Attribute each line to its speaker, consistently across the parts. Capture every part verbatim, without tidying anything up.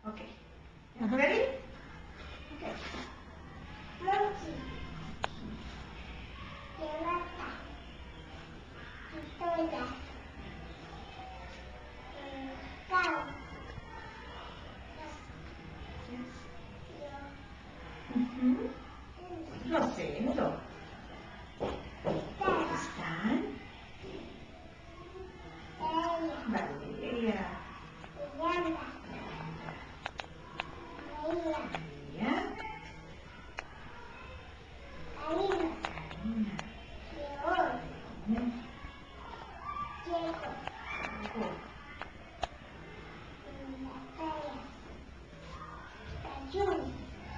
Speaker 1: Okay. Ready? Okay.
Speaker 2: Monkey. Pelota. Pistola. Mm, Cow.
Speaker 1: Ujú. Rosendo. Están. Valeria.
Speaker 2: Miranda. María.
Speaker 1: María.
Speaker 2: Karina.
Speaker 1: Karina.
Speaker 2: León.
Speaker 1: León.
Speaker 2: Diego.
Speaker 1: Diego.
Speaker 2: Natalia. Cayún.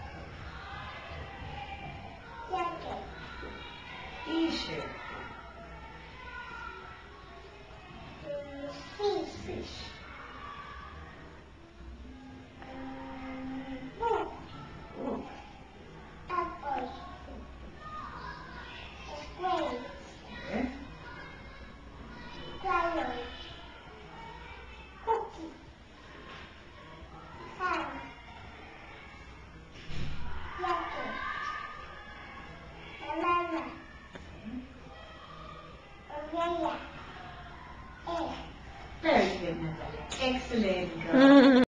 Speaker 2: Jacket.
Speaker 1: T-shirt.
Speaker 2: Mm, Fish.
Speaker 1: Fish.
Speaker 2: Mm, Book.
Speaker 1: Book.
Speaker 2: Apple. Square.
Speaker 1: Square.
Speaker 2: Crayon. Cookie. Sun. Jacket. Banana. Umbrella. Egg.
Speaker 1: Very good, Natalia. Excellent girl.